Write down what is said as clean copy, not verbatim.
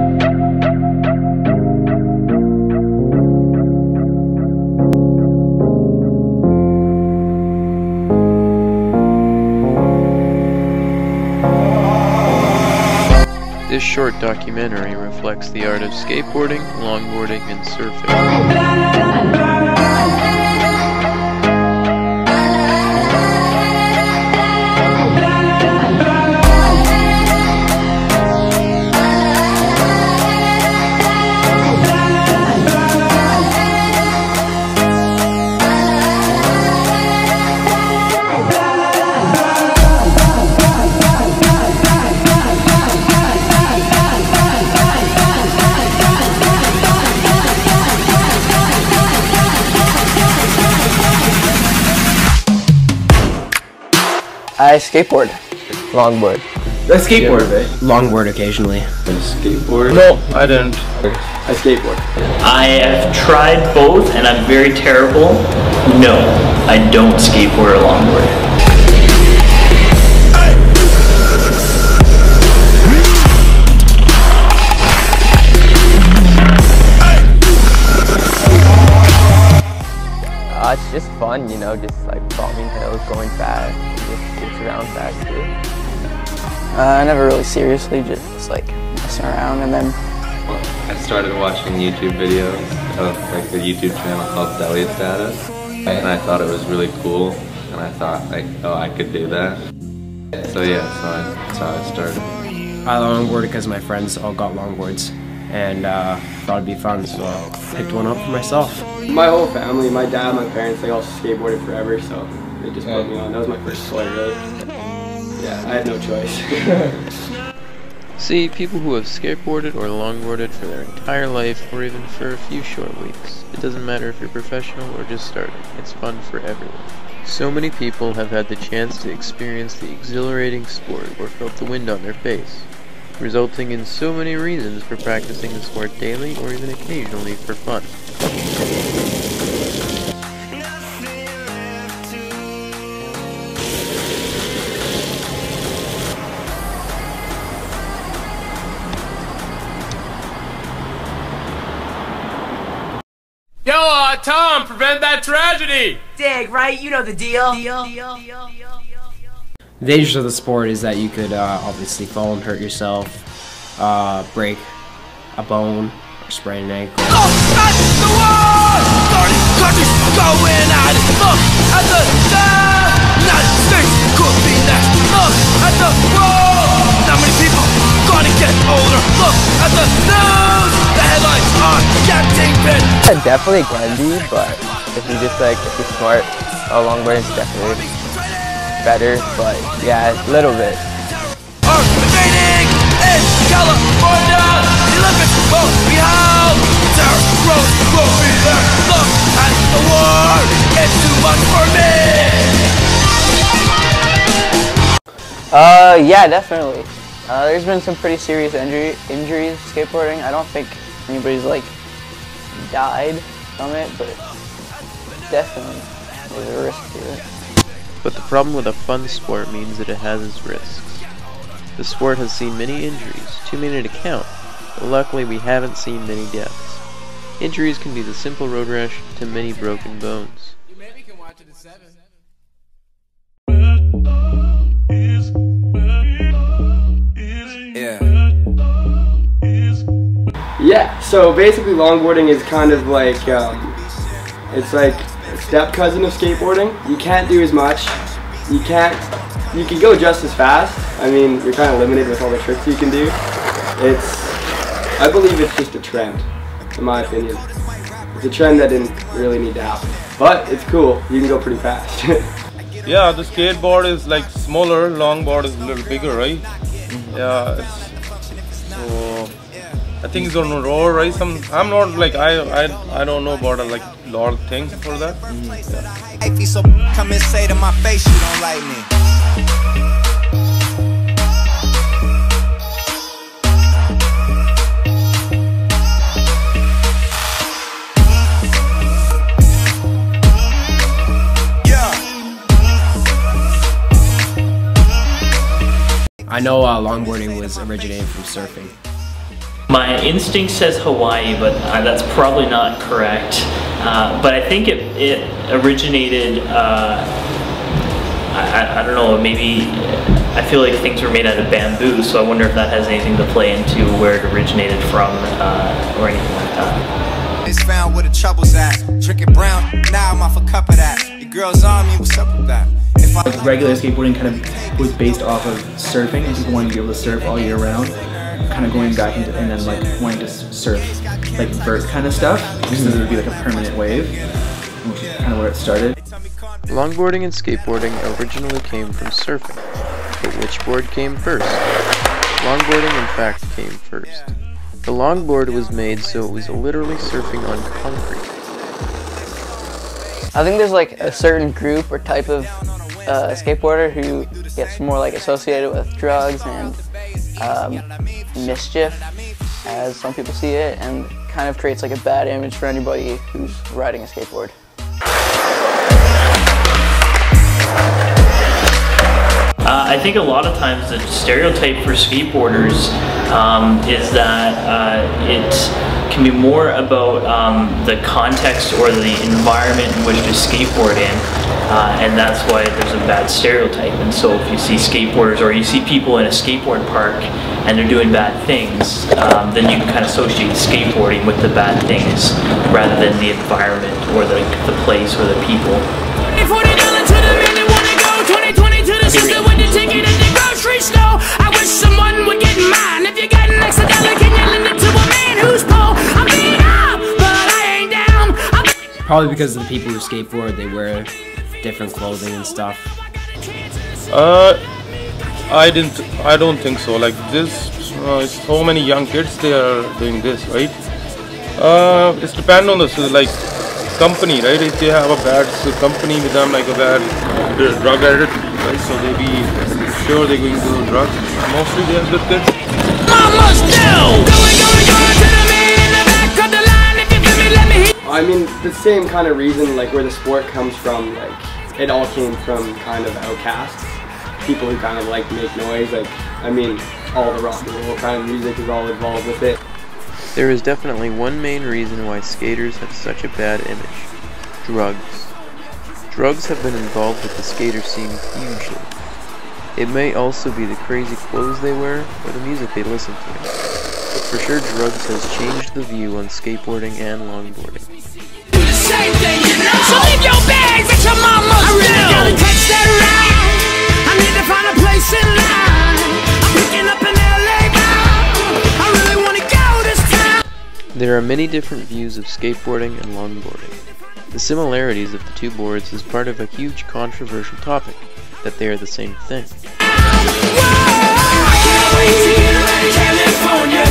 This short documentary reflects the art of skateboarding, longboarding, and surfing. I skateboard. Longboard. I skateboard, right? Longboard occasionally. Skateboard? No, I don't. I skateboard. I have tried both and I'm very terrible. No, I don't skateboard or longboard. It's just fun, you know, just like bombing hills, going fast, and just gets around fast too. I never really seriously, just like messing around, and then I started watching YouTube videos of like the YouTube channel called Deli Status, and I thought it was really cool, and I thought like, oh, I could do that. So yeah, that's how I started. I longboarded because my friends all got longboards, and thought it'd be fun, so I picked one up for myself. My whole family, my dad, my parents, they all skateboarded forever, so they just put me on. That was my first toy, really. Yeah, I had no choice. See, people who have skateboarded or longboarded for their entire life, or even for a few short weeks. It doesn't matter if you're professional or just starting, it's fun for everyone. So many people have had the chance to experience the exhilarating sport or felt the wind on their face, resulting in so many reasons for practicing the sport daily or even occasionally for fun. Yo, Tom, prevent that tragedy! Dig, right? You know the deal. The dangers of the sport is that you could obviously fall and hurt yourself, break a bone, or sprain an ankle. Look at the world! 30 countries going at it. Look at the United States could be next. Look at the world! Not many people gonna get older. Look at the news! The headlines are getting big. definitely grindy, but if you just like, if you're smart, longboarding is definitely better, but yeah, a little bit. Invading in California, the Olympics won't be held. Terror roads won't be there. Look at the war, it's too much for me. Yeah, definitely. There's been some pretty serious injuries skateboarding. I don't think anybody's like died from it, but definitely there's a risk to it. But the problem with a fun sport means that it has its risks. The sport has seen many injuries, too many to count, but luckily we haven't seen many deaths. Injuries can be the simple road rash to many broken bones. You maybe can watch it at 7. Yeah, so basically longboarding is kind of like, it's like a step cousin of skateboarding. You can't do as much. You can go just as fast. I mean, you're kind of limited with all the tricks you can do. I believe it's just a trend, in my opinion. It's a trend that didn't really need to happen. But it's cool, you can go pretty fast. Yeah, the skateboard is like smaller, longboard is a little bigger, right? Yeah, so I think it's gonna roll, right? I'm not like I don't know about like a lot of things for that. Yeah. So come and say to my face you don't like me. I know longboarding was originated from surfing. My instinct says Hawaii, but that's probably not correct. But I think it originated, I don't know, maybe, I feel like things were made out of bamboo, so I wonder if that has anything to play into where it originated from or anything like that. It's found where the trouble's at. Drinking brown, now I'm off a cup of that. Your girl's on me, what's up with that? Regular skateboarding kind of was based off of surfing and people wanting to be able to surf all year round. Kind of going back into and then like wanting to surf like vert kind of stuff, just so there would be like a permanent wave, which is kind of where it started. Longboarding and skateboarding originally came from surfing, but which board came first? Longboarding in fact came first. The longboard was made so it was literally surfing on concrete. I think there's like a certain group or type of skateboarder who gets more like associated with drugs and mischief, as some people see it, and kind of creates like a bad image for anybody who's riding a skateboard. I think a lot of times the stereotype for skateboarders is that it can be more about the context or the environment in which to skateboard in, and that's why there's a bad stereotype. And so if you see skateboarders or you see people in a skateboard park and they're doing bad things, then you can kind of associate skateboarding with the bad things rather than the environment or the place or the people. I wish someone would get mine. If you got an extra dollar, can you lend it to a man who's poor? I'm beat up, but I ain't down. Probably because of the people who skateboard, they wear different clothing and stuff. I don't think so. Like this, so many young kids, they are doing this, right? It's depend on the like company, right? If they have a bad company with them, like a bad drug addict, right? So they be sure they're going to do drugs. Mostly they are good kids. I mean, the same kind of reason, like where the sport comes from, like it all came from kind of outcasts, people who kind of like make noise. Like, I mean, all the rock and roll kind of music is all involved with it. There is definitely one main reason why skaters have such a bad image: drugs. Drugs have been involved with the skater scene hugely. It may also be the crazy clothes they wear or the music they listen to. But for sure, drugs has changed the view on skateboarding and longboarding. Same thing, you know. So leave your bags at your mama's. I really gotta catch that ride. I need to find a place in line. I'm picking up an LA vibe. I really wanna go this time. There are many different views of skateboarding and longboarding. The similarities of the two boards is part of a huge controversial topic, that they are the same thing. Whoa, I can't wait to get away to California.